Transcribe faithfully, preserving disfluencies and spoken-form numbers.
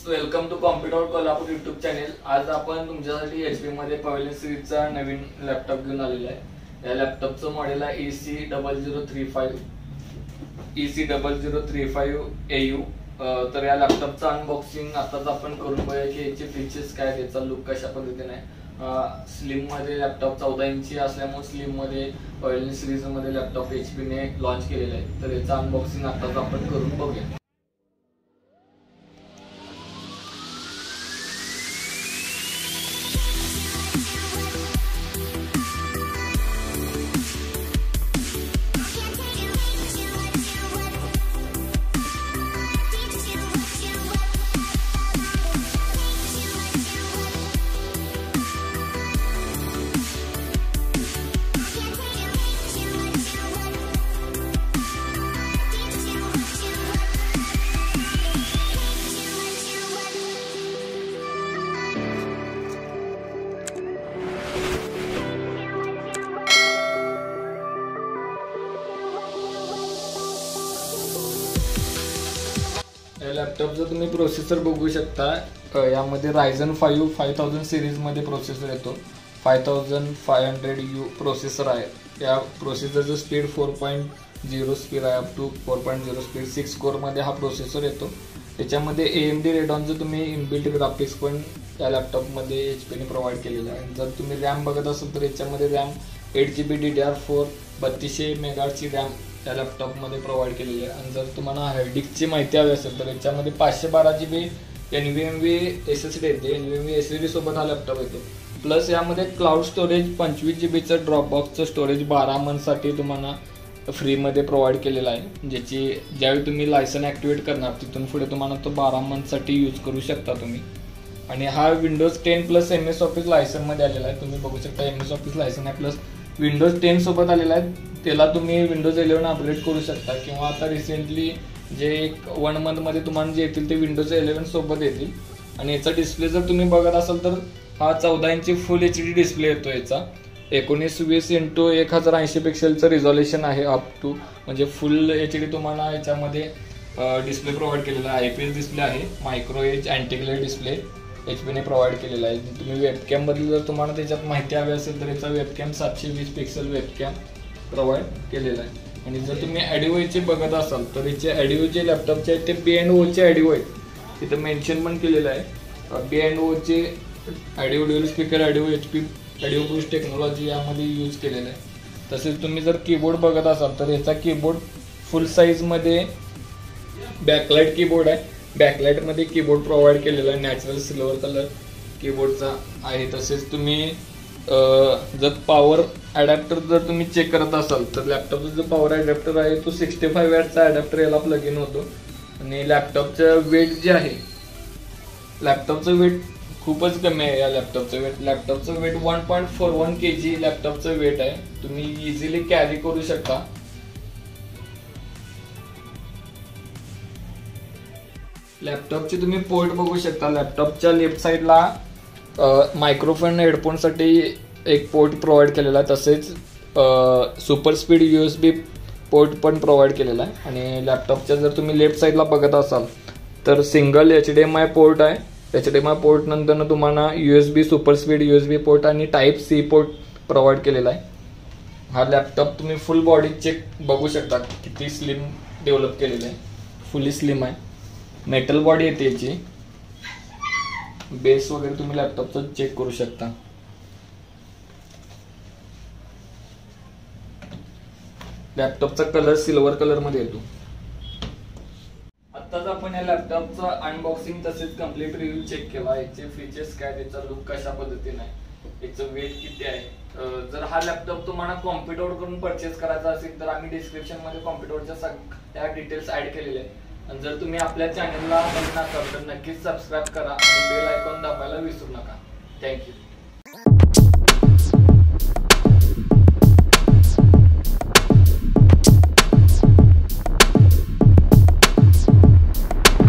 Friends, welcome to computer Kolhapur YouTube channel. आज आपण तुमच्यासाठी एचपी मध्ये पवेलियन सिरीजचा नवीन लॅपटॉप घेऊन आलेला आहे। या लॅपटॉपचं मॉडेल आहे EC double zero three five EC double zero three five AU. तर या लॅपटॉपचं अनबॉक्सिंग आताच आपण करून बघूया की याचे फीचर्स काय, त्याचा लुक कशा पद्धतीने आहे। स्लिम मध्ये लॅपटॉप चौदा इंची असल्यामुळे स्लिम मध्ये पवेलियन सिरीज मध्ये लॅपटॉप एचपी ने लॉन्च केलेला आहे। तर याचं अनबॉक्सिंग आताच आपण करून बघूया। लॅपटॉपचा तुम्ही प्रोसेसर बघू शकता। यामध्ये Ryzen five five thousand series मध्ये प्रोसेसर येतो। Five thousand five hundred U processor आहे। या प्रोसेसरचं speed four point zero speed आहे, up to four point zero speed six core मध्ये हा प्रोसेसर येतो। त्याच्यामध्ये एएमडी रेडॉनचं तुम्ही इनबिल्ट ग्राफिक्स पण या लॅपटॉपमध्ये एचपीने प्रोव्हाइड केलेलं आहे। जर तुम्ही रॅम बघत असाल तर याच्यामध्ये RAM eight G B D D R four बत्तीसशे मेगाची रॅम या लॅपटॉपमध्ये प्रोव्हाइड केलेली आहे। आणि जर तुम्हाला हार्ड डिस्कची माहिती हवी असेल तर याच्यामध्ये पाचशे बारा G B N V M V S S D येते। N V M V S S D सोबत हा लॅपटॉप येतो। प्लस यामध्ये क्लाउड स्टोरेज पंचवीस जी बीचं ड्रॉपबॉक्सचं स्टोरेज बारा मंथसाठी तुम्हाला फ्रीमध्ये प्रोव्हाइड केलेलं आहे, ज्याची ज्यावेळी तुम्ही लायसन ॲक्टिवेट करणार तिथून पुढे तुम्हाला तो बारा मंथसाठी यूज करू शकता तुम्ही। आणि हा Windows ten plus M S Office लायसनमध्ये आलेला आहे। तुम्ही बघू शकता एम एस ऑफिस लायसन आहे, प्लस विंडोज टेन सोबत आलेला आहे। त्याला तुम्ही विंडोज इलेवन अपग्रेड करू शकता, किंवा आता रिसेंटली जे एक वन मंथमध्ये तुम्हाला जे येतील ते विंडोज इलेवन सोबत येतील। आणि याचा डिस्प्ले जर तुम्ही बघत असाल तर हा चौदा इंची फुल एच डी डिस्प्ले येतो। याचा एकोणीस वीस इंटू एक हजार ऐंशी पिक्सेलचं रिझॉल्युशन आहे, अप टू म्हणजे फुल एच डी तुम्हाला याच्यामध्ये डिस्प्ले प्रोव्हाइड केलेला आहे। आय पी एस डिस्प्ले आहे, micro edge anti glare display एचपीने प्रोव्हाइड केलेला आहे। तुम्ही वेबकॅम बद्दल जर तुम्हाला त्याच्यात माहिती हवी असेल तर याचा वेबकॅम सातशे वीस पिक्सल वेबकॅम प्रोव्हाइड केलेला आहे। आणि जर तुम्ही ॲडिओचे बघत असाल तर याचे ॲडिओ जे लॅपटॉपचे आहेत ते बी अँड ओचे ॲडिओ आहेत, तिथं मेन्शन पण केलेलं आहे। बी अँड ओचे audio dual speaker audio H P audio boost technology यामध्ये यूज केलेलं आहे। तसेच तुम्ही जर कीबोर्ड बघत असाल तर याचा कीबोर्ड फुल साईजमध्ये बॅकलाइट कीबोर्ड आहे। बॅकलाइटमध्ये कीबोर्ड प्रोव्हाइड केलेला आहे, नॅचरल सिल्वर कलर कीबोर्डचा आहे। तसेच तुम्ही जर पॉवर ॲडॅप्टर जर तुम्ही चेक करत असाल तर लॅपटॉपचा जो पॉवर ॲडॅप्टर आहे तो सिक्स्टी फाईव्ह वॅटचा ॲडॅप्टर याला प्लग इन होतो। आणि लॅपटॉपचं वेट जे आहे, लॅपटॉपचं वेट खूपच कमी आहे। या लॅपटॉपचं वेट लॅपटॉपचं weight one point four one K G लॅपटॉपचं वेट आहे। तुम्ही इझिली कॅरी करू शकता। लॅपटॉपचे तुम्ही पोर्ट बघू शकता। लॅपटॉपच्या लेफ्ट साईडला मायक्रोफोन हेडफोनसाठी एक पोर्ट प्रोव्हाइड केलेला आहे, तसेच super speed U S B port पण प्रोव्हाइड केलेला आहे। आणि लॅपटॉपच्या जर तुम्ही लेफ्ट साईडला बघत असाल तर single H D M I port आहे। H D M I port नंतर तुम्हाला U S B super speed U S B port आणि टाईप सी पोर्ट प्रोव्हाइड केलेला आहे। हा लॅपटॉप तुम्ही फुल बॉडी चेक बघू शकता, किती स्लिम डेव्हलप केलेलं आहे, फुली स्लिम आहे। मेटल बॉडी येते याची, बेस वगैरे तुम्ही लॅपटॉपचं चेक करू शकता। लॅपटॉपचा कलर सिल्वर कलर मध्ये येतो। आताच आपण या लॅपटॉपचा अनबॉक्सिंग तसेच कम्प्लीट रिव्ह्यू चेक केला। याचे फीचर्स काय, त्याचा लुक कशा पद्धतीने आहे, याचं वेट किती आहे। जर हा लॅपटॉप तुम्हाला कॉम्प्युटर करून परचेस करायचा असेल तर आम्ही डिस्क्रिप्शन मध्ये कॉम्प्युटरच्या सगळ्या डिटेल्स ऍड केलेल्या आहेत। आणि जर तुम्ही आपल्या चॅनलला नवीन असाल तर नक्कीच सबस्क्राईब करा आणि बेल आयकॉन दाबायला विसरू नका। थँक्यू।